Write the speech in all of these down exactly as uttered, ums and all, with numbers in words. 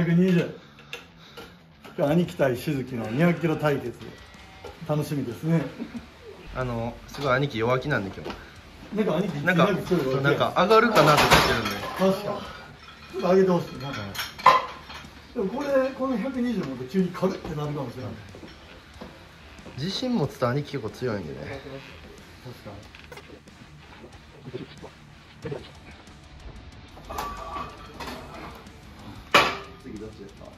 ゃくにじゅう。今日兄貴対しずきのにひゃくキロ対決、楽しみですね。 あのすごい兄貴弱気なんで今日。 なんか兄貴なんかなんか上がるかなって言ってるんで。 確か。ちょっと上げてほしいな。でもこれこのひゃくにじゅうも急に軽ってなるかもしれない。 自信持つと兄貴結構強いんでね。 確かに。次どっちですか。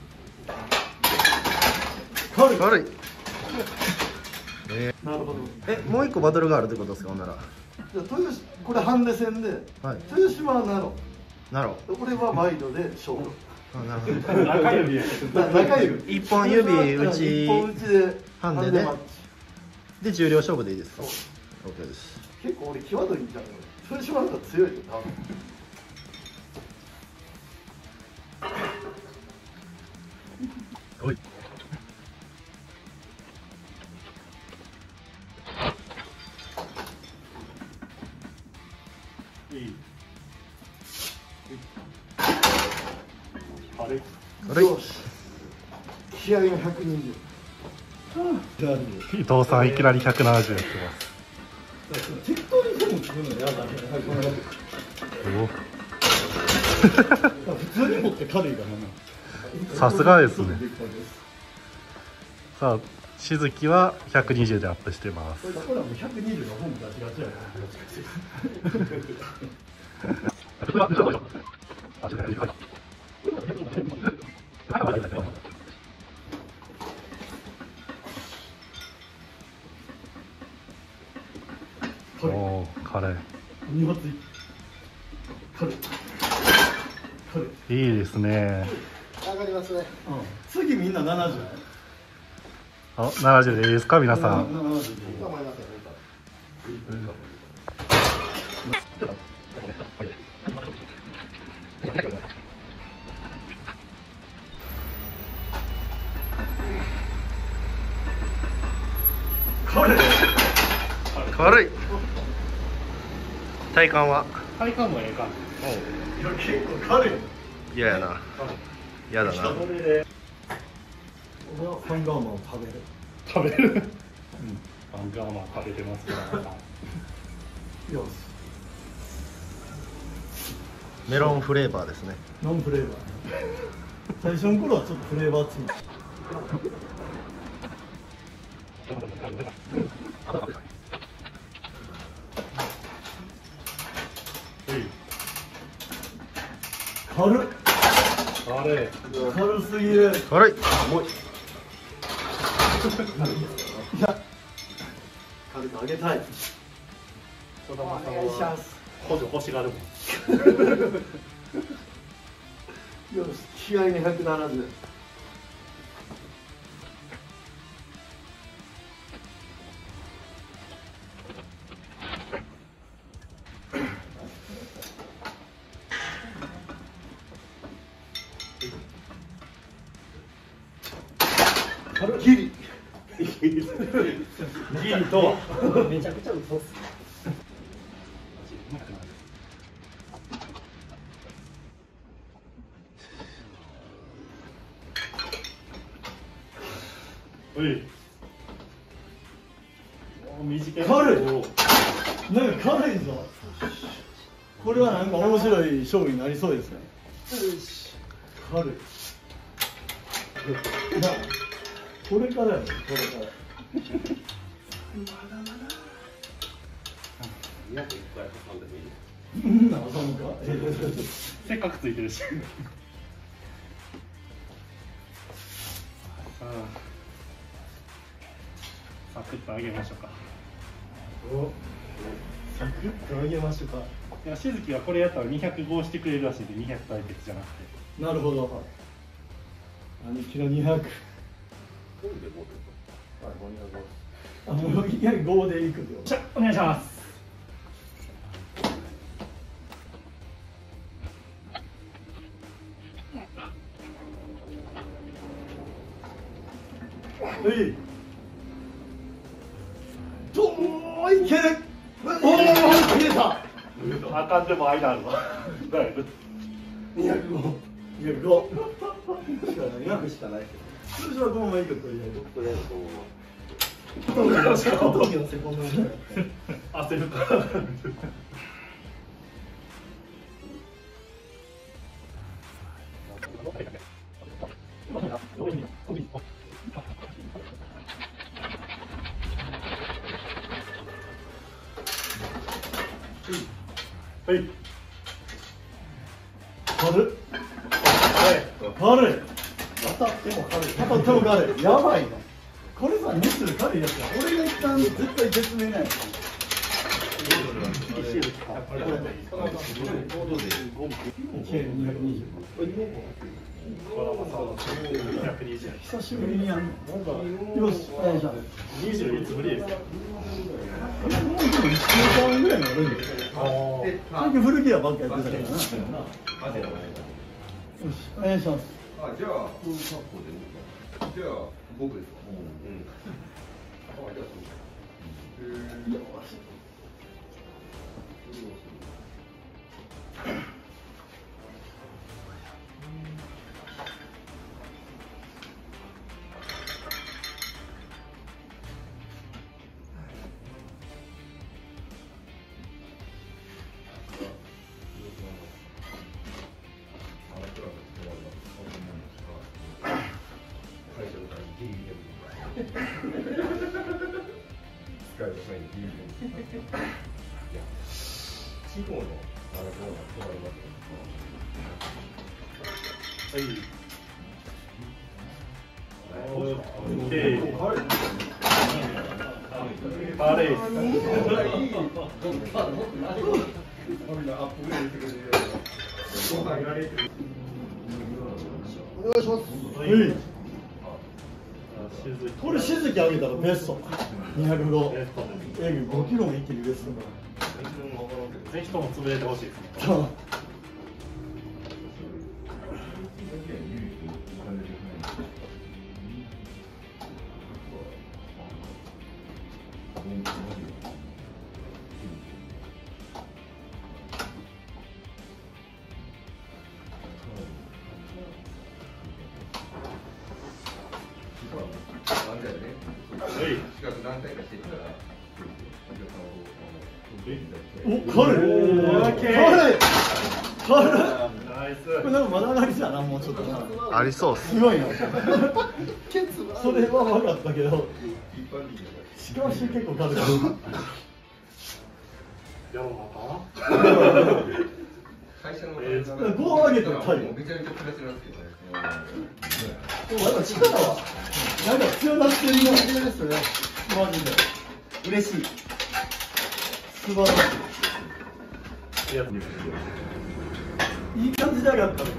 軽い。 軽い。えー、なるほど。 え、もう一個バトルがあるってことですか、ほんなら。 じゃあ豊洲これハンデ戦で、はい、豊洲はナロ。 ナロ。 俺はワイドで勝負。 あ、なるほど。 中指。中指。 一本指打ち。 一本打ちで。 ハンデで。で重量勝負でいいですか。オッケーです。 結構俺際どいんじゃん。豊洲はなんか強いよ多分。 おい。 いい。あれ。 あれ。 よし。気合のひゃくにじゅう。 伊藤さんいきなりひゃくななじゅうやってます。 適当にでも作るのやだね。普通に持って軽いからな。 さすがですね。さあ、しずきはひゃくにじゅうでアップしてます。 これはもうひゃくにじゅうの本出しがちやな。 おお、軽い。 荷物軽い。軽い。いいですね。 上がりますね。次みんなななじゅう。 あ、ななじゅうでいいですか、皆さん。 軽い。 軽い。体感は。 体感もええか。 いや、結構軽い。 嫌やな。嫌だな。 俺はファンガーマンを食べる。 食べる。うん。ファンガーマン食べてますから。 よし。 メロンフレーバーですね。 ノンフレーバー。最初の頃はちょっとフレーバーついて。軽っ。 軽い。 軽すぎる。 軽い。 重い。いや。軽く上げたい。お願いします。 補助欲しがるもん。 よし、気合いにひゃくななじゅう。ギリ。ギリとは。めちゃくちゃ嘘っす。 おい。短い。 軽い。なんか軽いぞ。これはなんか面白い勝負になりそうですね。軽い。これからやね、これから。まだまだ。にひゃくいっかい挟んでもいい。うん、挟むか。 せっかくついてるし。サクッと揚げましょうか。 お、サクッと揚げましょうか。 いや、しずきはこれやったらにひゃくごしてくれるらしいんで、にひゃく対決じゃなくて。 なるほど。兄貴のにひゃく。あ、もういやごでいくよ。 じゃ、お願いします。 はい。どういける。おお、切れた。 あかんでも間あるわ。 にひゃくご。にひゃくご。 しかないな。 しかないけ通常はこのままいいかとりあえず。 ど、とりあえずこ小峠のセコンドみたいな。 焦るからはい。 軽っ。軽い。当たっても軽い。当たっても軽い。やばいな。これさ、ミスる軽いやつや。俺が一旦絶対絶命ない。久しぶりにやる。よし、お願いします。 にじゅういつぶりですか。 もうでもいちねんかんぐらいになるんですよ。最近古着屋ばっかやってたからな。よし、お願いします。 あ、じゃあ、こういう格好で。じゃあ、僕ですか。うん。あ、じゃあ、そう。えー。 バレー。 お願いします。これしずき上げたらベスト。にひゃくご。えぐごキロも一気にベスト。 ぜひとも潰れてほしいですね。 お、軽い。軽い。軽い。これなんかまだ上がりじゃな、もうちょっとな。 ありそうっす。 すごいな。それは分かったけど。しかし結構軽い。 やろうかな。 会社のご上げてタイム。 めちゃめちゃプラスなんですけどね。 でもなんか力はなんか強なってる感じですね。マジで嬉しい。素晴らしい。いい感じで上がったね。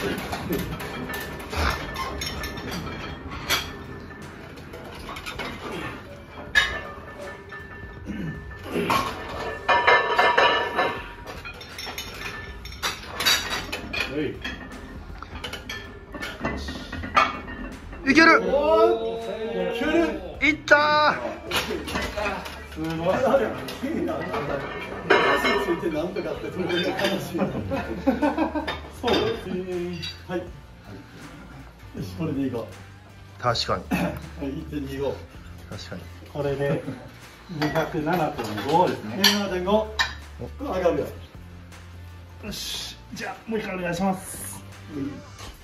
いける。 おー、いける。 いったー。すごい。あれ、足ついてなんとかってそれで悲しい。そうですね。はい。よし、これでいこー。確かに。 う。はい、いってんにご。 確かに。 これでにひゃくななてんごですね。 にひゃくななてんご。上がるよ。 よし、じゃあもう一回お願いします。 うん。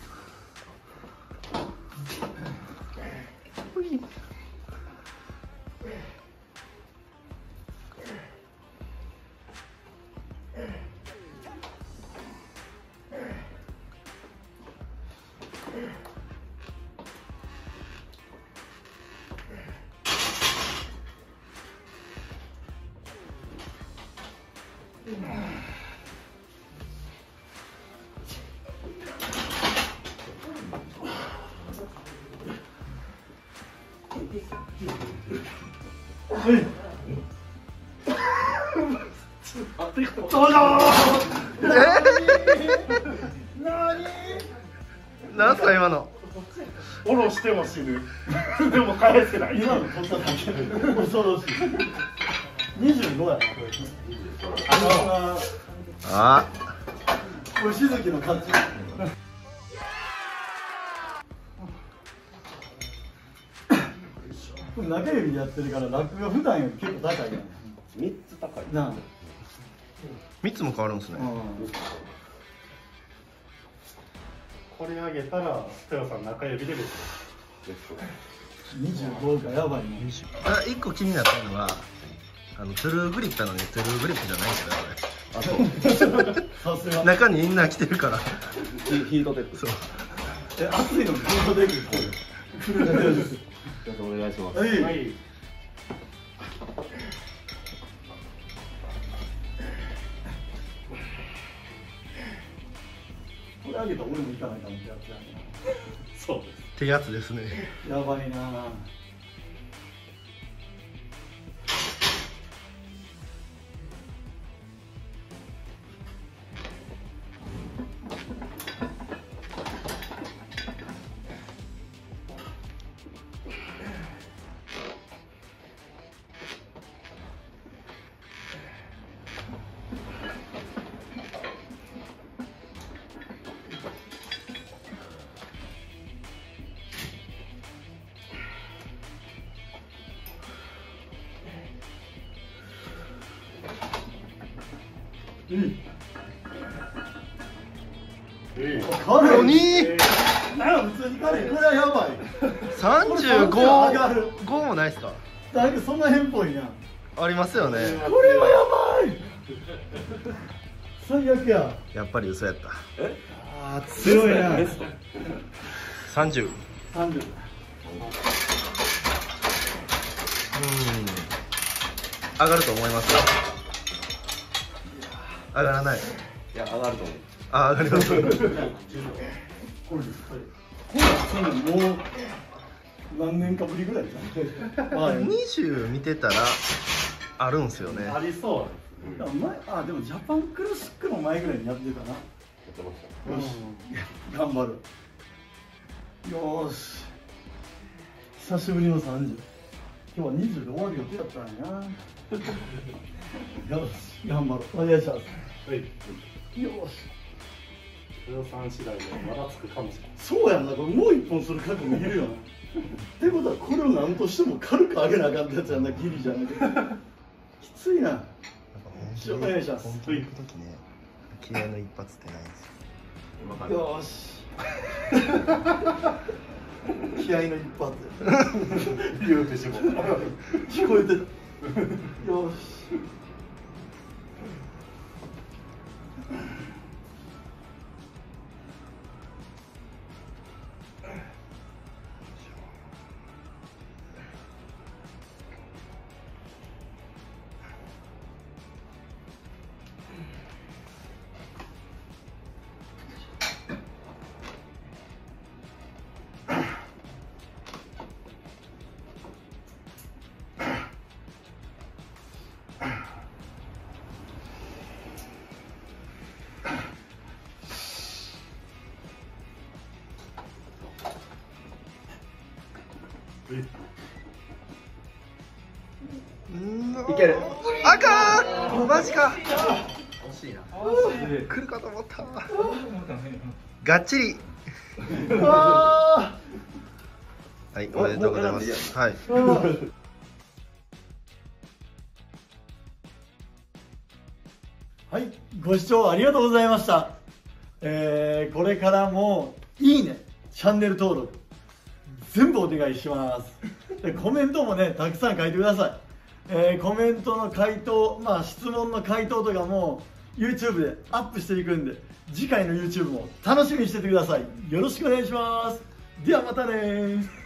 はい。どうぞ。 えー、なんすか今の。 下ろしても死ぬ。でも返せない。 今の取っただけで恐ろしい。にじゅうごやなこれ。ああこれしずきの勝ち。 これ中指でやってるからラックが普段より結構高いやん。 みっつ高いなあ。 みっつも変わるんですね。 これ上げたらテオさん中指でベスにじゅうごがやばいね。 あ、いっこ気になったのは、あのトゥルーグリップなのにトゥルーグリップじゃないんですよね、 さすが。 中にインナー着てるから。 ヒートテック。 そう。 え、熱いのヒートできる。フルです。 じゃあお願いします。 はい。 ト。はい。 これあげたら俺も行かないかもってやつやな。 そうです。 ってやつですね。 やばいな。うん。 え軽い。 何？ なんか普通に軽い。これはやばい。 さんじゅうご上がる。 ごもないっすか？ なんかそんな変っぽいな。 ありますよね。 これはやばい。最悪や。 やっぱり嘘やった。 ああ強いな。 さんじゅう。 三十。 うん。上がると思いますよ。上がらない。 いや、上がると思う。 あ、上がります。 これです。これこれもう何年かぶりぐらいじゃん。はい。 にじゅう見てたらあるんすよね。 ありそうでも前あでもジャパンクラシックの前ぐらいにやってたな。 やってました。 よし、頑張る。よーし。久しぶりのさんじゅう。今日はにじゅうで終わる予定だったんやな。よし、頑張ろう。お願いします。 はい。 よし。 テオさん次第でまだつくかもしれない。 そうやんな、これもう一本する覚悟いるよな。ってことはこれを何としても軽く上げなあかんってやつやんな、ギリじゃなくて。きついな。 なんかお願いします本気で行くときね、気合の一発ってないんですよ。 今から。 よーし。気合の一発。 言うてしもう。 聞こえてた。よし。 いける。 あかー、マジか。惜しいな。来るかと思った。がっちり。 あはい、おめでとうございます。はい。 ーはい、ご視聴ありがとうございました。えー、これからもいいね、チャンネル登録全部お願いします。でコメントもねたくさん書いてください。えー、コメントの回答、まあ質問の回答とかも YouTube でアップしていくんで、次回の YouTube も楽しみにしててください。よろしくお願いします。ではまたね。